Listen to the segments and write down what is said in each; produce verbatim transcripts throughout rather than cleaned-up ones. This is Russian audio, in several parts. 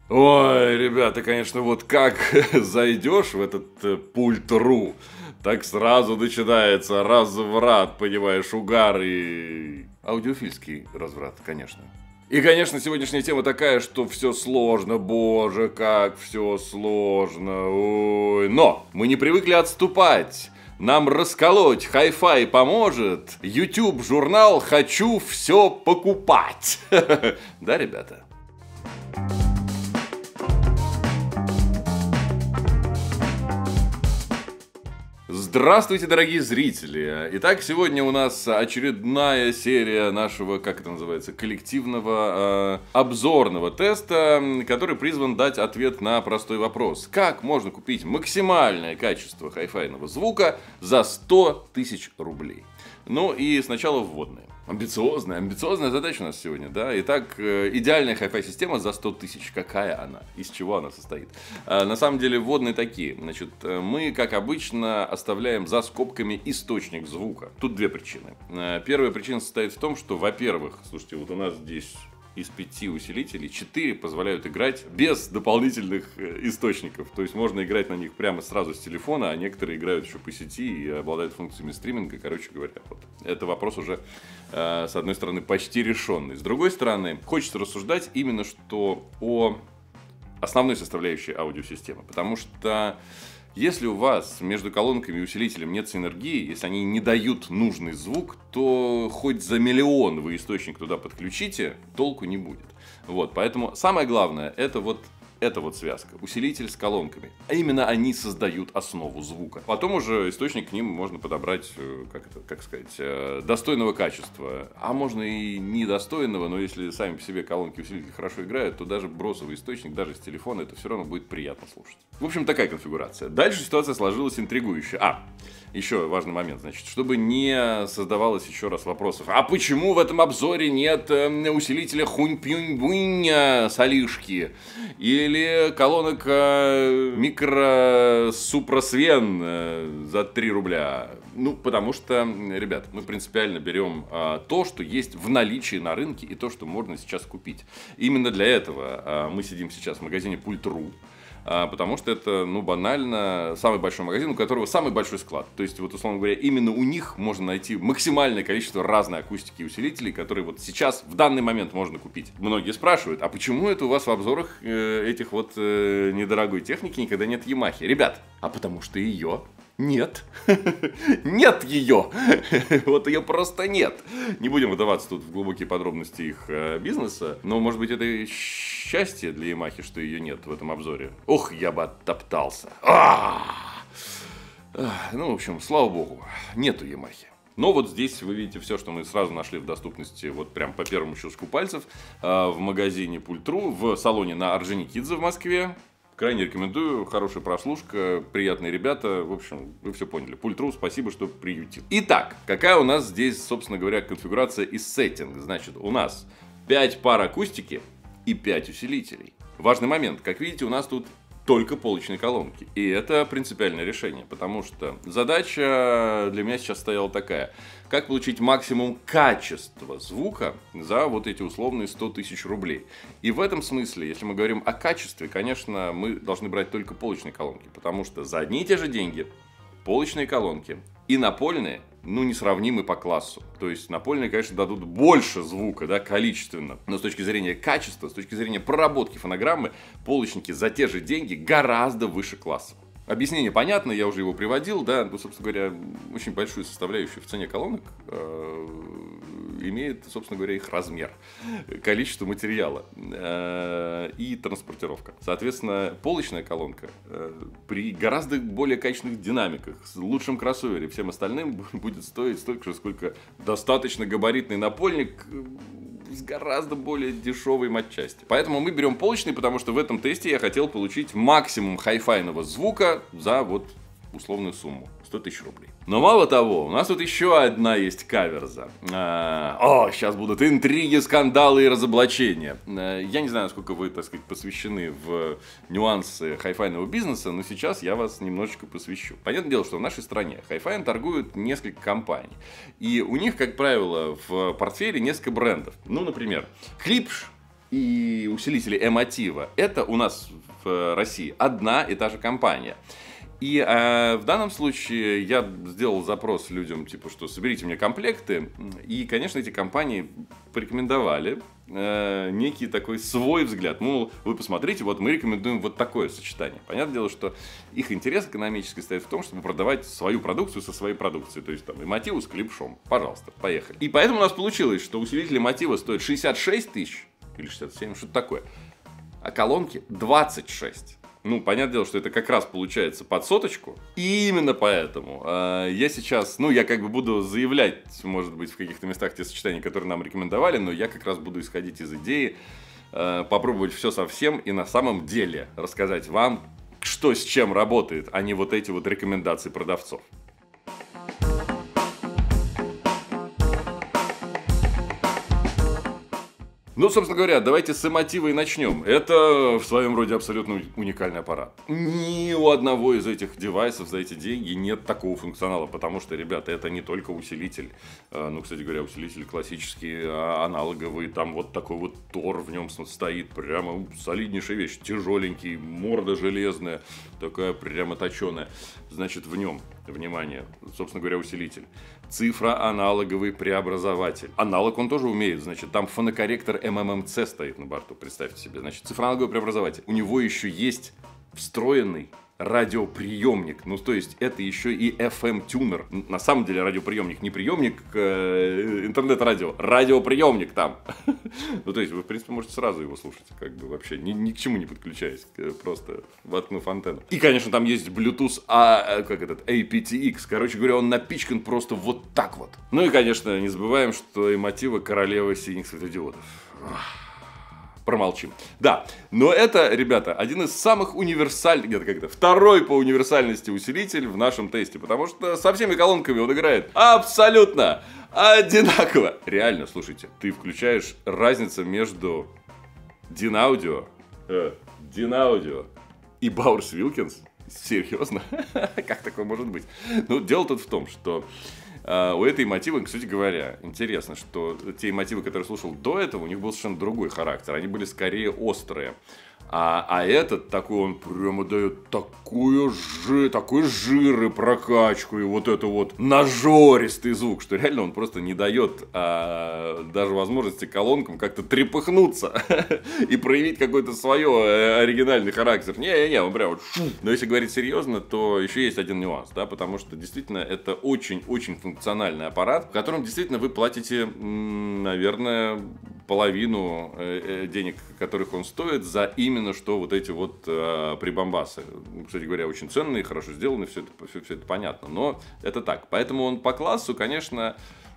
Ой, ребята, конечно, вот как зайдешь в этот э, пульт.ру, так сразу начинается разврат, понимаешь, угар и аудиофильский разврат, конечно. И, конечно, сегодняшняя тема такая, что все сложно, боже, как все сложно, ой. Но мы не привыкли отступать. Нам расколоть хай-фай поможет. YouTube журнал «Хочу все покупать». Да, ребята? Здравствуйте, дорогие зрители! Итак, сегодня у нас очередная серия нашего, как это называется, коллективного э, обзорного теста, который призван дать ответ на простой вопрос. Как можно купить максимальное качество хай-файного звука за сто тысяч рублей? Ну и сначала вводные. Амбициозная, амбициозная задача у нас сегодня, да. Итак, идеальная хай-фай система за сто тысяч. Какая она? Из чего она состоит? На самом деле, вводные такие. Значит, мы, как обычно, оставляем за скобками источник звука. Тут две причины. Первая причина состоит в том, что, во-первых, слушайте, вот у нас здесь из пяти усилителей четыре позволяют играть без дополнительных источников. То есть можно играть на них прямо сразу с телефона, а некоторые играют еще по сети и обладают функциями стриминга. Короче говоря, вот это вопрос уже, э, с одной стороны, почти решенный. С другой стороны, хочется рассуждать именно что о основной составляющей аудиосистемы. Потому что если у вас между колонками и усилителем нет синергии, если они не дают нужный звук, то хоть за миллион вы источник туда подключите, толку не будет. Вот, поэтому самое главное, это вот эта вот связка, усилитель с колонками. А именно они создают основу звука. Потом уже источник к ним можно подобрать, как это, как сказать, достойного качества. А можно и недостойного, но если сами по себе колонки усилители хорошо играют, то даже бросовый источник, даже с телефона, это все равно будет приятно слушать. В общем, такая конфигурация. Дальше ситуация сложилась интригующая. А, еще важный момент, значит, чтобы не создавалось еще раз вопросов. А почему в этом обзоре нет э, усилителя хунь-пюнь-бунь солишки? Или колонок э, микро-супрасвен э, за три рубля? Ну, потому что, ребят, мы принципиально берем э, то, что есть в наличии на рынке, и то, что можно сейчас купить. Именно для этого э, мы сидим сейчас в магазине пульт.ру. Потому что это, ну, банально, самый большой магазин, у которого самый большой склад. То есть, вот, условно говоря, именно у них можно найти максимальное количество разной акустики и усилителей, которые вот сейчас, в данный момент можно купить. Многие спрашивают, а почему это у вас в обзорах э, этих вот э, недорогой техники никогда нет Ямахи? Ребят, а потому что ее нет. Нет ее. Вот ее просто нет. Не будем выдаваться тут в глубокие подробности их э, бизнеса, но, может быть, это счастье для Ямахи, что ее нет в этом обзоре. Ох, я бы оттоптался. Ну, в общем, слава богу, нету Ямахи. Но вот здесь вы видите все, что мы сразу нашли в доступности, вот прям по первому щелчку пальцев, в магазине пульт.ру, в салоне на Орджоникидзе в Москве. Крайне рекомендую, хорошая прослушка, приятные ребята, в общем, вы все поняли. Пульт.ру, спасибо, что приютил. Итак, какая у нас здесь, собственно говоря, конфигурация и сеттинг? Значит, у нас пять пар акустики и пять усилителей. Важный момент, как видите, у нас тут только полочные колонки. И это принципиальное решение, потому что задача для меня сейчас стояла такая. Как получить максимум качества звука за вот эти условные сто тысяч рублей. И в этом смысле, если мы говорим о качестве, конечно, мы должны брать только полочные колонки. Потому что за одни и те же деньги полочные колонки и напольные, ну, несравнимы по классу. То есть напольные, конечно, дадут больше звука, да, количественно. Но с точки зрения качества, с точки зрения проработки фонограммы, полочники за те же деньги гораздо выше класса. Объяснение понятно, я уже его приводил, да, ну, собственно говоря, очень большую составляющую в цене колонок э, имеет, собственно говоря, их размер, количество материала э, и транспортировка. Соответственно, полочная колонка э, при гораздо более качественных динамиках, с лучшим кроссовере, всем остальным будет стоить столько же, сколько достаточно габаритный напольник с гораздо более дешевой матчасти. Поэтому мы берем полочный, потому что в этом тесте я хотел получить максимум хай-файного звука за вот условную сумму сто тысяч рублей. Но мало того, у нас тут еще одна есть каверза. А, о, сейчас будут интриги, скандалы и разоблачения. А, я не знаю, насколько вы, так сказать, посвящены в нюансы хай-файного бизнеса, но сейчас я вас немножечко посвящу. Понятное дело, что в нашей стране хай-файм торгуют несколько компаний. И у них, как правило, в портфеле несколько брендов. Ну, например, Klipsch, и усилители Emotiva — это у нас в России одна и та же компания. И э, в данном случае я сделал запрос людям, типа, что соберите мне комплекты. И, конечно, эти компании порекомендовали э, некий такой свой взгляд. Мол, вы посмотрите, вот мы рекомендуем вот такое сочетание. Понятное дело, что их интерес экономический стоит в том, чтобы продавать свою продукцию со своей продукцией. То есть там Emotiva с клипшом. Пожалуйста, поехали. И поэтому у нас получилось, что усилитель Emotiva стоит шестьдесят шесть тысяч или шестьдесят семь, что-то такое. А колонки двадцать шесть. Ну, понятное дело, что это как раз получается под соточку. И именно поэтому э, я сейчас, ну, я как бы буду заявлять, может быть, в каких-то местах те сочетания, которые нам рекомендовали, но я как раз буду исходить из идеи э, попробовать все совсем и на самом деле рассказать вам, что с чем работает, а не вот эти вот рекомендации продавцов. Ну, собственно говоря, давайте с Emotiva и начнем. Это в своем роде абсолютно уникальный аппарат. Ни у одного из этих девайсов за эти деньги нет такого функционала, потому что, ребята, это не только усилитель. Ну, кстати говоря, усилитель классический, аналоговый, там вот такой вот тор в нем стоит, прямо солиднейшая вещь, тяжеленький, морда железная, такая прямо точеная. Значит, в нем, внимание, собственно говоря, усилитель. Цифроаналоговый преобразователь. Аналог он тоже умеет, значит, там фонокорректор эм эм эм си стоит на борту, представьте себе. Значит, цифроаналоговый преобразователь. У него еще есть встроенный радиоприемник. Ну, то есть, это еще и эф эм-тюнер. На самом деле, радиоприемник не приемник э, интернет-радио. Радиоприемник там. Ну, то есть, вы, в принципе, можете сразу его слушать. Как бы вообще ни, ни к чему не подключаясь. Просто воткнув антенну. И, конечно, там есть Bluetooth, а, как этот, эй пи ти экс. Короче говоря, он напичкан просто вот так вот. Ну и, конечно, не забываем, что Emotiva — королева синих светодиодов. Промолчим. Да, но это, ребята, один из самых универсальных, нет, как-то второй по универсальности усилитель в нашем тесте, потому что со всеми колонками он играет абсолютно одинаково. Реально, слушайте, ты включаешь разницу между Dynaudio, э, Dynaudio и Bowers Wilkins. Серьезно? Как такое может быть? Ну, дело тут в том, что Uh, у этой Emotiva, кстати говоря, интересно, что те Emotiva, которые я слушал до этого, у них был совершенно другой характер. Они были скорее острые. А, а этот такой, он прямо дает такую жи, такой жир и прокачку, и вот это вот нажористый звук, что реально он просто не дает а, даже возможности колонкам как-то трепыхнуться и проявить какой-то свой оригинальный характер. Не-не-не, он прям вот... Но если говорить серьезно, то еще есть один нюанс, да, потому что действительно это очень-очень функциональный аппарат, в котором действительно вы платите, наверное, половину денег, которых он стоит, за именно что вот эти вот э, прибамбасы. Кстати говоря, очень ценные, хорошо сделаны, все это, все, все это понятно. Но это так. Поэтому он по классу, конечно,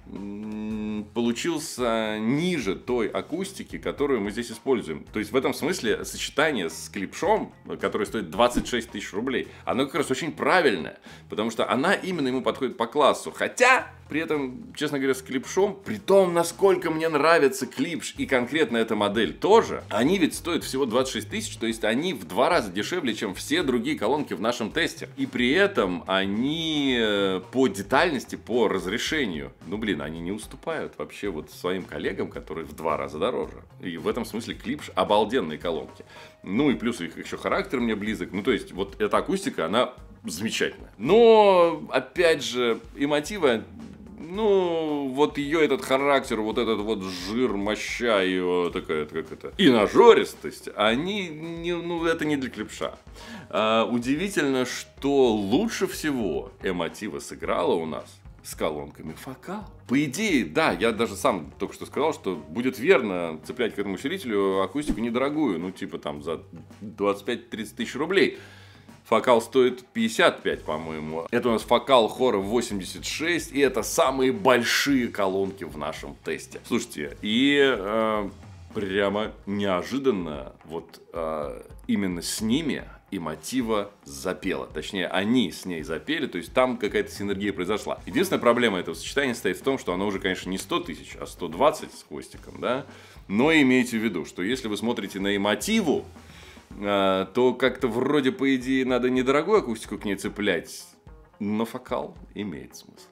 получился ниже той акустики, которую мы здесь используем. То есть в этом смысле сочетание с клипшом, который стоит двадцать шесть тысяч рублей, оно как раз очень правильное, потому что она именно ему подходит по классу. Хотя, при этом, честно говоря, с клипшом, при том, насколько мне нравится клипш и конкретно эта модель тоже, они ведь стоят всего двадцать шесть тысяч, то есть они в два раза дешевле, чем все другие колонки в нашем тесте. И при этом они по детальности, по разрешению, ну блин, они не уступают вообще вот своим коллегам, которые в два раза дороже. И в этом смысле клипш — обалденные колонки. Ну и плюс их еще характер мне близок. Ну то есть вот эта акустика, она замечательная. Но, опять же, Emotiva, ну, вот ее этот характер, вот этот вот жир, моща ее такая, как это, и нажористость, они, не, ну, это не для клипша. А, удивительно, что лучше всего Emotiva сыграла у нас с колонками Focal. По идее, да, я даже сам только что сказал, что будет верно цеплять к этому усилителю акустику недорогую, ну, типа там за двадцать пять - тридцать тысяч рублей. Focal стоит пятьдесят пять, по-моему. Это у нас Focal Hora восемьдесят шесть, и это самые большие колонки в нашем тесте. Слушайте, и э, прямо неожиданно вот э, именно с ними Emotiva запела. Точнее, они с ней запели, то есть там какая-то синергия произошла. Единственная проблема этого сочетания стоит в том, что оно уже, конечно, не сто тысяч, а сто двадцать с хвостиком, да? Но имейте в виду, что если вы смотрите на Emotiva, то как-то вроде, по идее, надо недорогую акустику к ней цеплять, но Focal имеет смысл.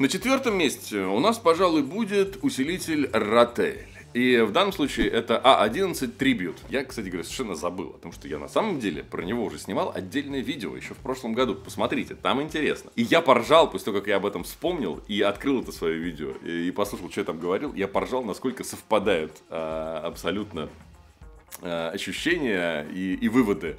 На четвертом месте у нас, пожалуй, будет усилитель Ratel. И в данном случае это а одиннадцать Tribute. Я, кстати говоря, совершенно забыл, потому что я на самом деле про него уже снимал отдельное видео еще в прошлом году. Посмотрите, там интересно. И я поржал, после того, как я об этом вспомнил и открыл это свое видео, и послушал, что я там говорил, я поржал, насколько совпадают а, абсолютно а, ощущения и, и выводы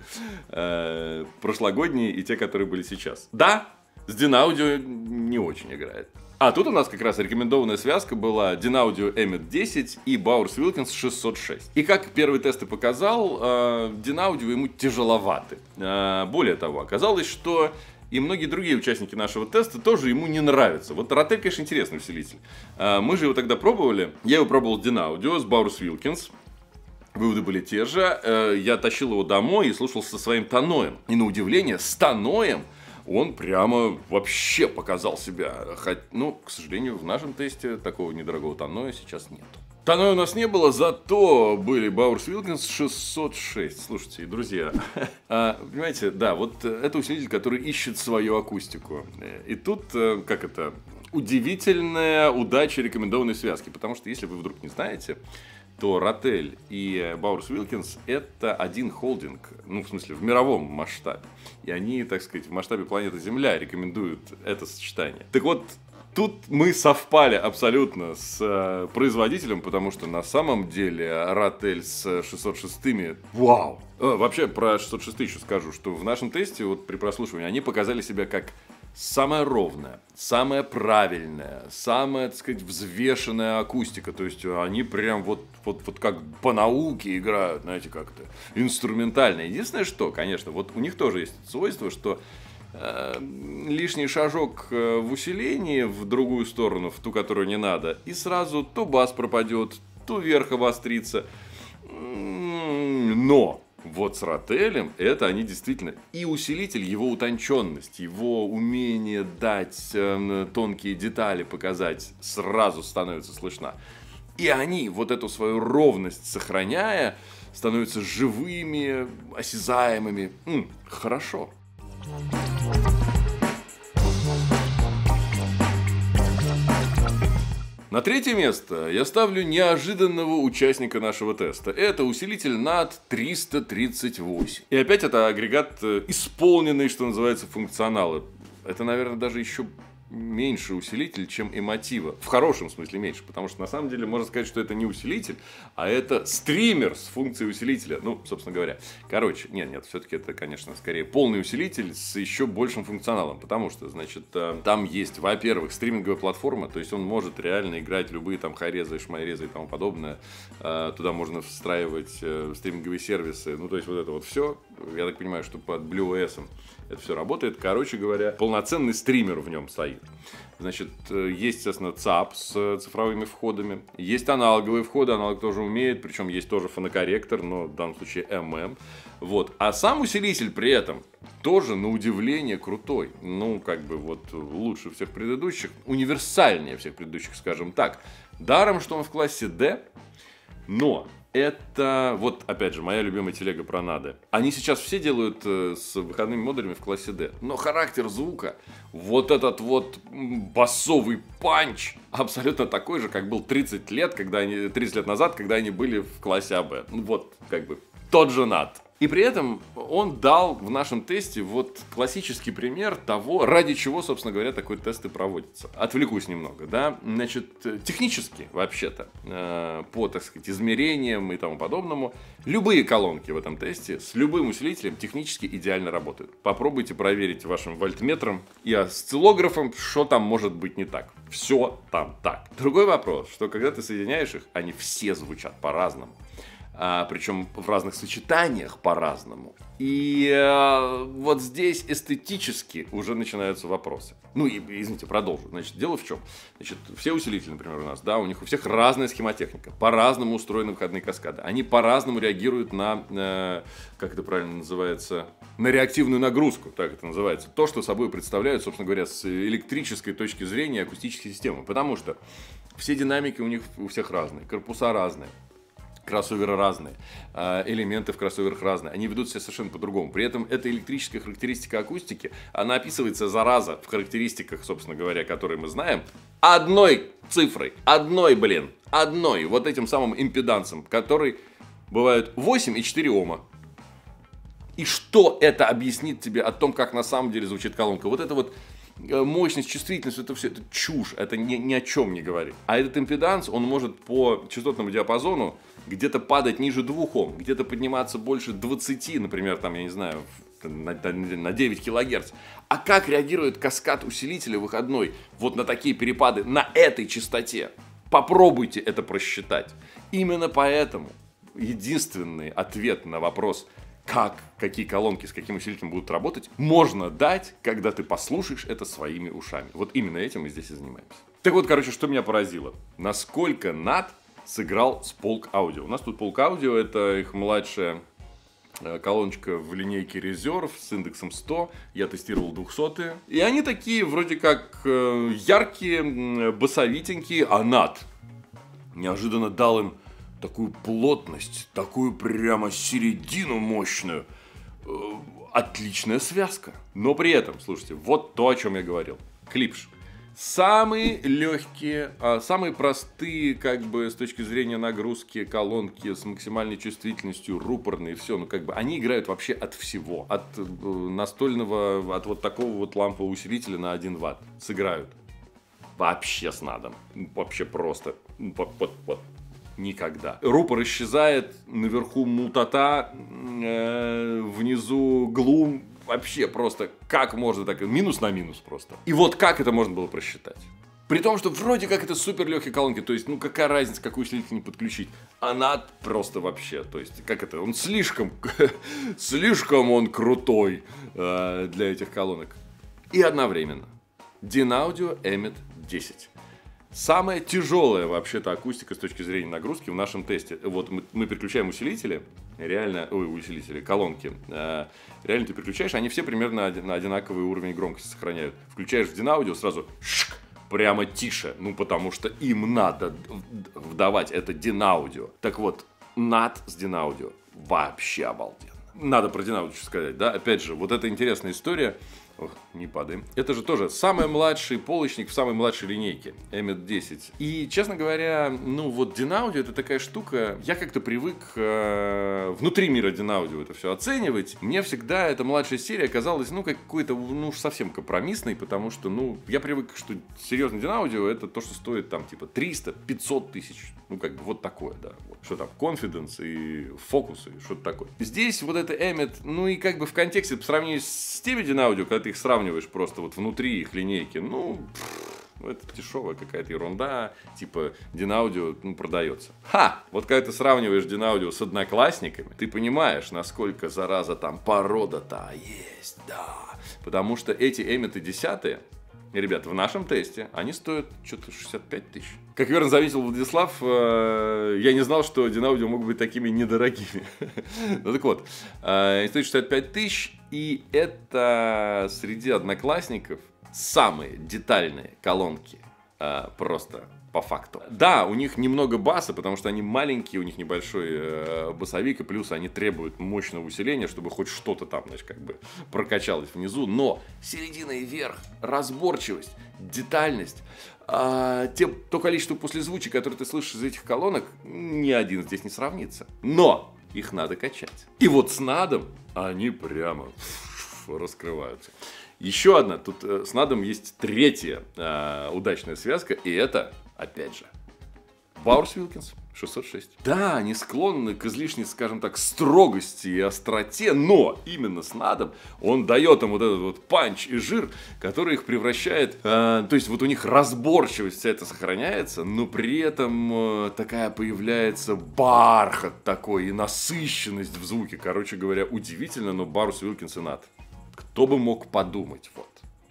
а, прошлогодние и те, которые были сейчас. Да, с Dynaudio не очень играет. А тут у нас как раз рекомендованная связка была Dynaudio Emmet десять и Bowers Wilkins шестьсот шесть. И как первый тест и показал, Dynaudio ему тяжеловаты. Более того, оказалось, что и многие другие участники нашего теста тоже ему не нравятся. Вот Ratel, конечно, интересный усилитель. Мы же его тогда пробовали. Я его пробовал с Dynaudio, с Bowers Wilkins. Выводы были те же. Я тащил его домой и слушал со своим тоноем. И на удивление, с тоноем он прямо вообще показал себя. Хоть, ну, к сожалению, в нашем тесте такого недорогого тоноя сейчас нет. Тоноя у нас не было, зато были Bowers Wilkins шестьсот шесть. Слушайте, друзья, а, понимаете, да, вот это усилитель, который ищет свою акустику. И тут, как это, удивительная удача рекомендованной связки. Потому что, если вы вдруг не знаете, то Ratel и Bowers Wilkins это один холдинг, ну, в смысле, в мировом масштабе. И они, так сказать, в масштабе планеты Земля рекомендуют это сочетание. Так вот, тут мы совпали абсолютно с э, производителем, потому что на самом деле Ratel с шестьсот шестыми, вау! Э, вообще, про шестьсот шесть еще скажу, что в нашем тесте, вот при прослушивании, они показали себя как самая ровная, самая правильная, самая, так сказать, взвешенная акустика. То есть они прям вот, вот, вот как по науке играют, знаете, как-то инструментально. Единственное, что, конечно, вот у них тоже есть свойство, что э, лишний шажок в усилении в другую сторону, в ту, которую не надо, и сразу то бас пропадет, то вверх обострится. Но вот с Ratel это они действительно и усилитель, его утонченность, его умение дать э, тонкие детали показать сразу становится слышна. И они вот эту свою ровность сохраняя, становятся живыми, осязаемыми. М-м, хорошо. На третье место я ставлю неожиданного участника нашего теста. Это усилитель над триста тридцать восемь. И опять это агрегат исполненный, что называется, функционала. Это, наверное, даже еще меньше усилитель, чем Emotiva. В хорошем смысле меньше, потому что на самом деле можно сказать, что это не усилитель, а это стример с функцией усилителя. Ну, собственно говоря. Короче, нет, нет, все-таки это, конечно, скорее полный усилитель с еще большим функционалом, потому что, значит, там есть, во-первых, стриминговая платформа, то есть он может реально играть любые там хайрезы, шмайрезы и тому подобное. Туда можно встраивать стриминговые сервисы, ну, то есть вот это вот все. Я так понимаю, что под BlueOS это все работает. Короче говоря, полноценный стример в нем стоит. Значит, есть, естественно, ЦАП с цифровыми входами. Есть аналоговые входы, аналог тоже умеет. Причем есть тоже фонокорректор, но в данном случае эм эм. Вот. А сам усилитель при этом тоже, на удивление, крутой. Ну, как бы вот лучше всех предыдущих. Универсальнее всех предыдущих, скажем так. Даром, что он в классе D. Но это, вот опять же, моя любимая телега про Nade. Они сейчас все делают э, с выходными модулями в классе D. Но характер звука, вот этот вот басовый панч, абсолютно такой же, как был тридцать лет, когда они, тридцать лет назад, когда они были в классе эй би. Вот, как бы, тот же Nade. И при этом он дал в нашем тесте вот классический пример того, ради чего, собственно говоря, такой тест и проводится. Отвлекусь немного, да. Значит, технически, вообще-то, э, по, так сказать, измерениям и тому подобному, любые колонки в этом тесте с любым усилителем технически идеально работают. Попробуйте проверить вашим вольтметром и осциллографом, что там может быть не так. Все там так. Другой вопрос, что когда ты соединяешь их, они все звучат по-разному. А, причем в разных сочетаниях по-разному. И а, вот здесь эстетически уже начинаются вопросы. Ну и, извините, продолжу. Значит, дело в чем? Значит, все усилители, например, у нас, да, у них у всех разная схемотехника. По-разному устроены выходные каскады. Они по-разному реагируют на, э, как это правильно называется, на реактивную нагрузку, так это называется. То, что собой представляют, собственно говоря, с электрической точки зрения акустические системы. Потому что все динамики у них у всех разные, корпуса разные. Кроссоверы разные, элементы в кроссоверах разные, они ведут себя совершенно по-другому. При этом эта электрическая характеристика акустики, она описывается, зараза, в характеристиках, собственно говоря, которые мы знаем, одной цифрой, одной, блин, одной, вот этим самым импедансом, который бывает восемь и четыре ома. И что это объяснит тебе о том, как на самом деле звучит колонка? Вот это вот мощность, чувствительность, это все, это чушь, это ни, ни о чем не говорит. А этот импеданс, он может по частотному диапазону где-то падать ниже двух ом, где-то подниматься больше двадцати, например, там, я не знаю, на, на девять килогерц. А как реагирует каскад усилителя выходной вот на такие перепады на этой частоте? Попробуйте это просчитать. Именно поэтому единственный ответ на вопрос, как, какие колонки с каким усилителем будут работать, можно дать, когда ты послушаешь это своими ушами. Вот именно этим мы здесь и занимаемся. Так вот, короче, что меня поразило. Насколько нат сыграл с Polk Audio. У нас тут Polk Audio, это их младшая колоночка в линейке Reserve с индексом сто. Я тестировал двухсотые. И они такие вроде как яркие, басовитенькие, а нат неожиданно дал им такую плотность, такую прямо середину мощную. Отличная связка. Но при этом, слушайте, вот то, о чем я говорил. Клипш. Самые легкие, самые простые, как бы, с точки зрения нагрузки, колонки с максимальной чувствительностью, рупорные, все, ну, как бы, они играют вообще от всего. От настольного, от вот такого вот лампового усилителя на один ватт сыграют. Вообще с надом. Вообще просто. Вот, вот, вот. Никогда. Рупор исчезает, наверху мутата, э, внизу глум. Вообще просто, как можно так, минус на минус просто. И вот как это можно было просчитать? При том, что вроде как это супер легкие колонки, то есть, ну какая разница, какую усилитель не подключить. Она просто вообще, то есть, как это, он слишком, слишком он крутой э, для этих колонок. И одновременно Dynaudio Emmet десять. Самая тяжелая вообще-то акустика с точки зрения нагрузки в нашем тесте. Вот мы, мы переключаем усилители, реально, ой, усилители, колонки. Э, реально ты переключаешь, они все примерно один, на одинаковый уровень громкости сохраняют. Включаешь в Dynaudio, сразу шик, прямо тише. Ну, потому что им надо вдавать это Dynaudio. Так вот, нат с Dynaudio вообще обалденно. Надо про Dynaudio сказать, да? Опять же, вот эта интересная история. Ох, не падаем. Это же тоже самый младший полочник в самой младшей линейке, Emmet десять. И, честно говоря, ну вот Dynaudio это такая штука, я как-то привык э, внутри мира Dynaudio это все оценивать. Мне всегда эта младшая серия казалась, ну, какой-то, ну, уж совсем компромиссной, потому что, ну, я привык, что серьезный Dynaudio это то, что стоит там, типа, триста-пятьсот тысяч. Ну, как бы вот такое, да. Вот. Что там, Confidence и Focus и что-то такое. Здесь вот это Emmet, ну, и как бы в контексте, по сравнению с теми Dynaudio, когда ты их сравниваешь просто вот внутри их линейки, ну, пфф, это дешевая какая-то ерунда, типа Dynaudio, ну, продается. Ха! Вот когда ты сравниваешь Dynaudio с одноклассниками, ты понимаешь, насколько, зараза, там порода-то есть, да. Потому что эти Emmet десять, ребята, в нашем тесте они стоят что-то шестьдесят пять тысяч. Как верно заметил Владислав, я не знал, что Dynaudio могут быть такими недорогими. Ну так вот, они стоят шестьдесят пять тысяч, и это среди одноклассников самые детальные колонки, просто по факту. Да, у них немного баса, потому что они маленькие, у них небольшой басовик, и плюс они требуют мощного усиления, чтобы хоть что-то там, значит, как бы прокачалось внизу. Но середина и верх, разборчивость, детальность, а, те, то количество послезвучий, которые ты слышишь из этих колонок, ни один здесь не сравнится. Но их надо качать. И вот с надом они прямо раскрываются. Еще одна, тут э, с надом есть третья э, удачная связка, и это, опять же, Bowers Wilkins шестьсот шесть. Да, они склонны к излишней, скажем так, строгости и остроте, но именно с надом он дает им вот этот вот панч и жир, который их превращает, э, то есть вот у них разборчивость вся это сохраняется, но при этом э, такая появляется бархат такой и насыщенность в звуке. Короче говоря, удивительно, но Bowers Wilkins и над. Кто бы мог подумать, вот.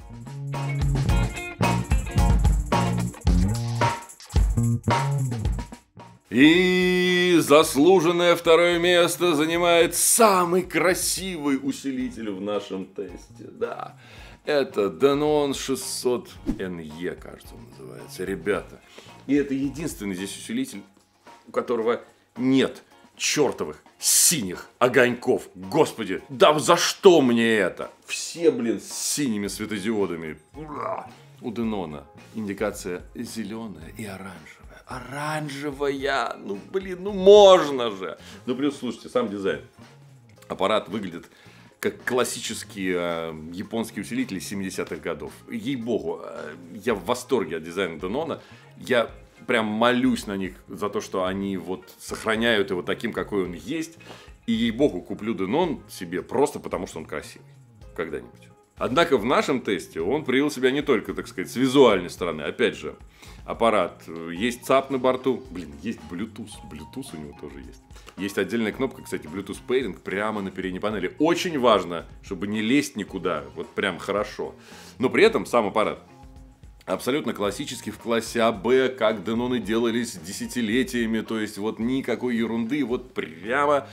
И заслуженное второе место занимает самый красивый усилитель в нашем тесте. Да, это Denon шестьсот эн и, кажется, он называется. Ребята, и это единственный здесь усилитель, у которого нет чертовых синих огоньков. Господи, да за что мне это? Все, блин, с синими светодиодами. Ура! У Денона индикация зеленая и оранжевая. Оранжевая! Ну, блин, ну можно же! Ну, плюс, слушайте, сам дизайн. Аппарат выглядит как классические э, японские усилители семидесятых годов. Ей-богу, э, я в восторге от дизайна Денона. Я прям молюсь на них за то, что они вот сохраняют его таким, какой он есть. И, ей-богу, куплю Денон себе просто потому, что он красивый. Когда-нибудь. Однако в нашем тесте он проявил себя не только, так сказать, с визуальной стороны. Опять же, аппарат, есть ЦАП на борту. Блин, есть Bluetooth. Bluetooth у него тоже есть. Есть отдельная кнопка, кстати, Bluetooth Pairing прямо на передней панели. Очень важно, чтобы не лезть никуда. Вот прям хорошо. Но при этом сам аппарат абсолютно классический в классе АБ, как Деноны делались десятилетиями. То есть вот никакой ерунды. Вот прямо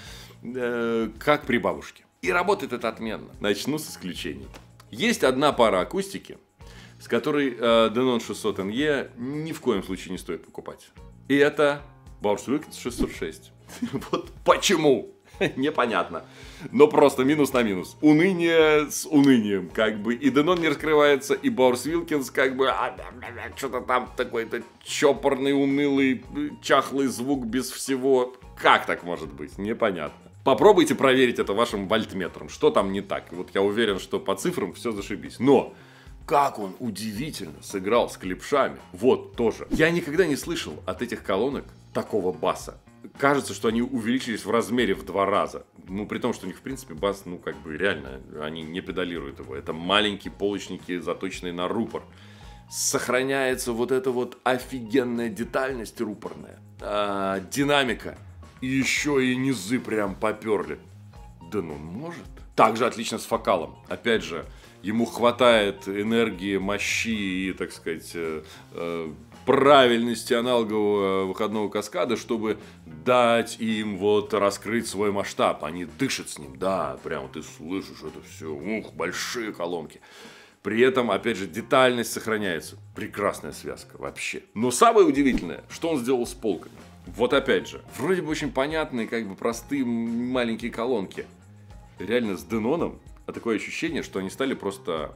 э, как при бабушке. И работает это отменно. Начну с исключений. Есть одна пара акустики, с которой э, Denon шестьсот эн и ни в коем случае не стоит покупать. И это Bowers Wilkins шестьсот шесть. Вот почему? Непонятно. Но просто минус на минус. Уныние с унынием. Как бы и Denon не раскрывается, и Bowers Wilkins как бы что-то там такой-то чопорный, унылый, чахлый звук без всего. Как так может быть? Непонятно. Попробуйте проверить это вашим вольтметром, что там не так. Вот я уверен, что по цифрам все зашибись. Но как он удивительно сыграл с клипшами. Вот тоже. Я никогда не слышал от этих колонок такого баса. Кажется, что они увеличились в размере в два раза. Ну, при том, что у них, в принципе, бас, ну, как бы реально, они не педалируют его. Это маленькие полочники, заточенные на рупор. Сохраняется вот эта вот офигенная детальность рупорная. А, динамика. И еще и низы прям поперли. Да ну может. Также отлично с фокалом. Опять же, ему хватает энергии, мощи и, так сказать, э, э, правильности аналогового выходного каскада, чтобы дать им вот раскрыть свой масштаб. Они дышат с ним. Да, прям ты слышишь это все. Ух, большие колонки. При этом, опять же, детальность сохраняется. Прекрасная связка вообще. Но самое удивительное, что он сделал с полками. Вот опять же, вроде бы очень понятные, как бы простые маленькие колонки. Реально с Деноном такое ощущение, что они стали просто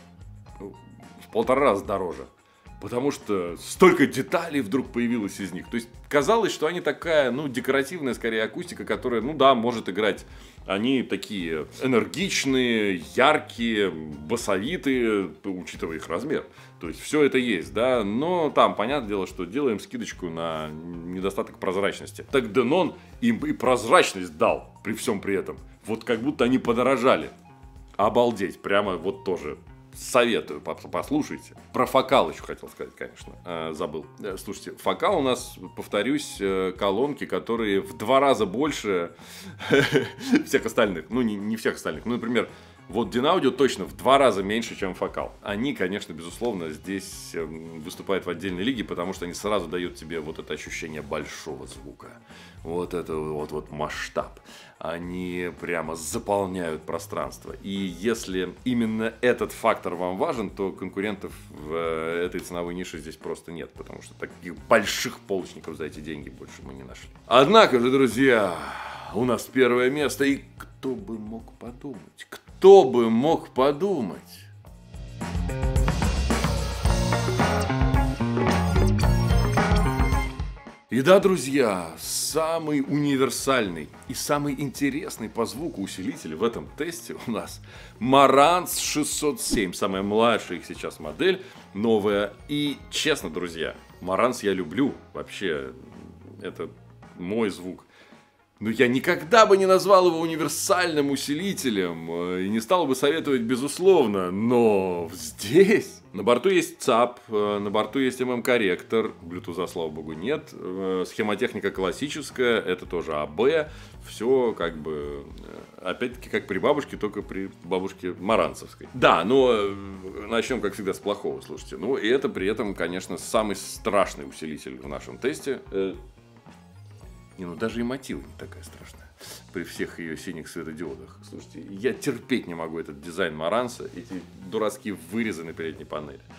в полтора раза дороже. Потому что столько деталей вдруг появилось из них. То есть казалось, что они такая, ну, декоративная скорее акустика, которая, ну да, может играть. Они такие энергичные, яркие, басовитые, учитывая их размер. То есть все это есть, да. Но там, понятное дело, что делаем скидочку на недостаток прозрачности. Так Denon им и прозрачность дал при всем при этом. Вот как будто они подорожали. Обалдеть, прямо вот тоже. Советую, послушайте. Про фокал еще хотел сказать, конечно, э, забыл. Слушайте, фокал у нас, повторюсь, колонки, которые в два раза больше всех остальных. Ну, не, не всех остальных. Ну, например, вот Dinaudio точно в два раза меньше, чем фокал. Они, конечно, безусловно, здесь выступают в отдельной лиге, потому что они сразу дают тебе вот это ощущение большого звука. Вот это вот, вот масштаб. Они прямо заполняют пространство. И если именно этот фактор вам важен, то конкурентов в этой ценовой нише здесь просто нет. Потому что таких больших полочников за эти деньги больше мы не нашли. Однако же, друзья, у нас первое место. И кто бы мог подумать? Кто бы мог подумать? И да, друзья, самый универсальный и самый интересный по звуку усилитель в этом тесте у нас Marantz шестьсот семь. Самая младшая их сейчас модель, новая. И честно, друзья, Marantz я люблю. Вообще, это мой звук. Но я никогда бы не назвал его универсальным усилителем и не стал бы советовать, безусловно. Но здесь на борту есть ЦАП, на борту есть эм эм-корректор, Bluetooth, слава богу, нет. Схемотехника классическая, это тоже АБ. Все как бы, опять-таки, как при бабушке, только при бабушке маранцевской. Да, но начнем, как всегда, с плохого, слушайте. Ну, и это при этом, конечно, самый страшный усилитель в нашем тесте. Не, ну даже и мотива не такая страшная при всех ее синих светодиодах. Слушайте, я терпеть не могу этот дизайн Марантса, эти дурацкие вырезы на передней панели.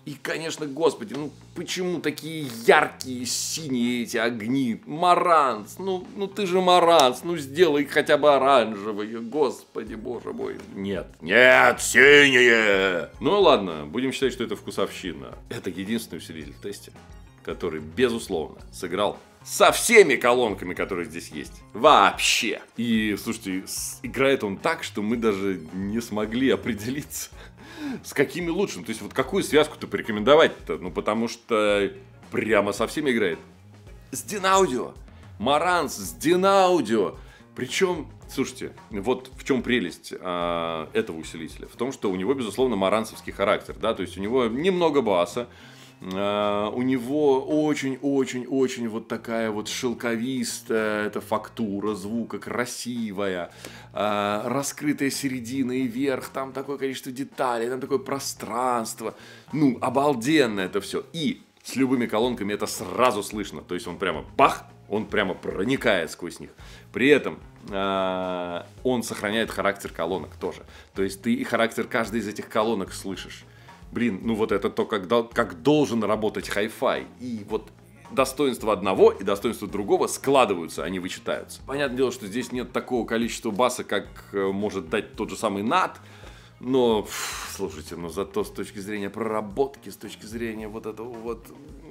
И, конечно, господи, ну почему такие яркие синие эти огни? Маранс, ну, ну ты же Маранс, ну сделай хотя бы оранжевые, господи, боже мой. Нет, нет, синие! Ну ладно, будем считать, что это вкусовщина. Это единственный усилитель в тесте, который, безусловно, сыграл со всеми колонками, которые здесь есть. Вообще. И, слушайте, играет он так, что мы даже не смогли определиться, с какими лучше. То есть, вот какую связку-то порекомендовать-то? Ну, потому что прямо со всеми играет. С Динауdio. Маранс с Динауdio. Причем, слушайте, вот в чем прелесть а, этого усилителя. В том, что у него, безусловно, марансовский характер. Да? То есть, у него немного баса. Uh, у него очень-очень-очень вот такая вот шелковистая эта фактура звука, красивая, uh, раскрытая середина и верх, там такое количество деталей, там такое пространство, ну, обалденно это все. И с любыми колонками это сразу слышно, то есть он прямо бах, он прямо проникает сквозь них. При этом uh, он сохраняет характер колонок тоже, то есть ты и характер каждой из этих колонок слышишь. Блин, ну вот это то, как, как должен работать хай-фай. И вот достоинства одного и достоинства другого складываются, они вычитаются. Понятное дело, что здесь нет такого количества баса, как может дать тот же самый нат. Но, фу, слушайте, но зато с точки зрения проработки, с точки зрения вот этого вот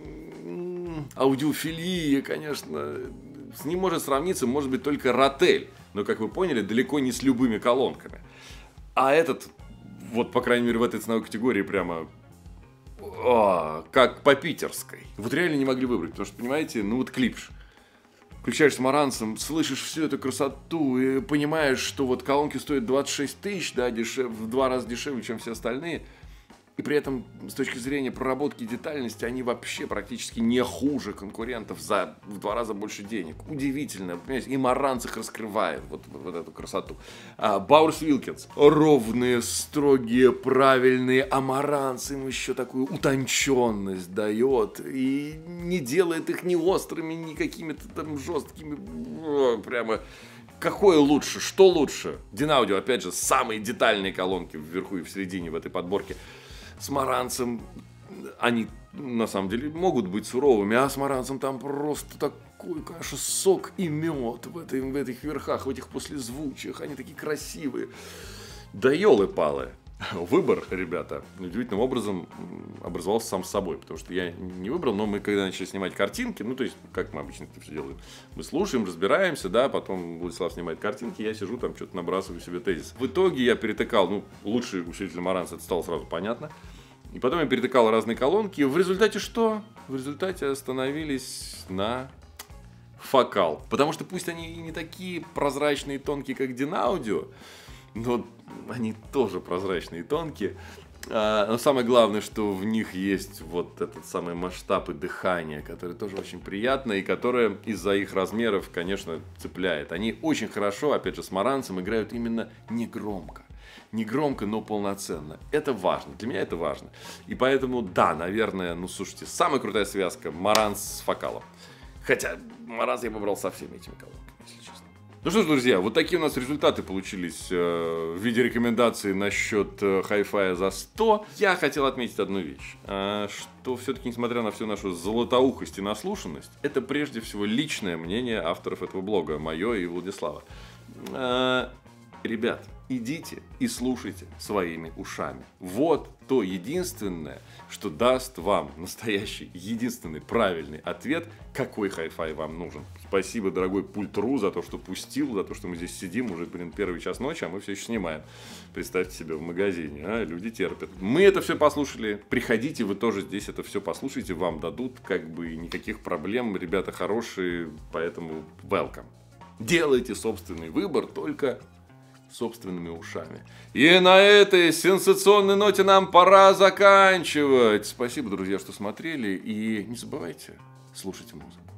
аудиофилии, конечно, с ним может сравниться, может быть, только Ротель. Но, как вы поняли, далеко не с любыми колонками. А этот... Вот, по крайней мере, в этой ценовой категории прямо о, как по питерской. Вот реально не могли выбрать, потому что, понимаете, ну вот клипш. Включаешь с Марансом, слышишь всю эту красоту и понимаешь, что вот колонки стоят двадцать шесть тысяч, да, дешев, в два раза дешевле, чем все остальные. И при этом, с точки зрения проработки и детальности, они вообще практически не хуже конкурентов за в два раза больше денег. Удивительно, понимаете, и Маранс их раскрывает, вот, вот эту красоту. А Бауэрс Вилкинс ровные, строгие, правильные, а Маранс им еще такую утонченность дает и не делает их ни острыми, ни какими-то там жесткими, о, прямо... Какое лучше? Что лучше? Динауdio, опять же, самые детальные колонки вверху и в середине в этой подборке. С Марансом они на самом деле могут быть суровыми, а с Марансом там просто такой, конечно, сок и мед в, этой, в этих верхах, в этих послезвучиях. Они такие красивые. Да елы-палы. Выбор, ребята, удивительным образом образовался сам собой, потому что я не выбрал, но мы когда начали снимать картинки, ну то есть, как мы обычно это все делаем, мы слушаем, разбираемся, да, потом Владислав снимает картинки, я сижу там, что-то набрасываю себе тезис. В итоге я перетыкал, ну, лучший усилитель Маранса, это стало сразу понятно, и потом я перетыкал разные колонки, в результате что? В результате остановились на Фокал, потому что пусть они и не такие прозрачные и тонкие, как Динауdio, но они тоже прозрачные и тонкие. А, но самое главное, что в них есть вот этот самый масштаб и дыхание, который тоже очень приятно и которое из-за их размеров, конечно, цепляет. Они очень хорошо, опять же, с Марансом играют именно не громко. Не громко, но полноценно. Это важно. Для меня это важно. И поэтому, да, наверное, ну, слушайте, самая крутая связка Маранс с Фокалом. Хотя Маранс я выбрал со всеми этими колонками, если честно. Ну что ж, друзья, вот такие у нас результаты получились э, в виде рекомендаций насчет э, хай-фая за сто. Я хотел отметить одну вещь, э, что все-таки, несмотря на всю нашу золотоухость и наслушанность, это прежде всего личное мнение авторов этого блога, мое и Владислава. Э, ребят, идите и слушайте своими ушами. Вот то единственное, что даст вам настоящий, единственный правильный ответ, какой хай-фай вам нужен. Спасибо, дорогой Пульт.ру, за то, что пустил, за то, что мы здесь сидим уже, блин, первый час ночи, а мы все еще снимаем. Представьте себе в магазине, а? Люди терпят. Мы это все послушали, приходите, вы тоже здесь это все послушайте, вам дадут, как бы, никаких проблем, ребята хорошие, поэтому welcome. Делайте собственный выбор, только собственными ушами. И на этой сенсационной ноте нам пора заканчивать. Спасибо, друзья, что смотрели. И не забывайте слушать музыку.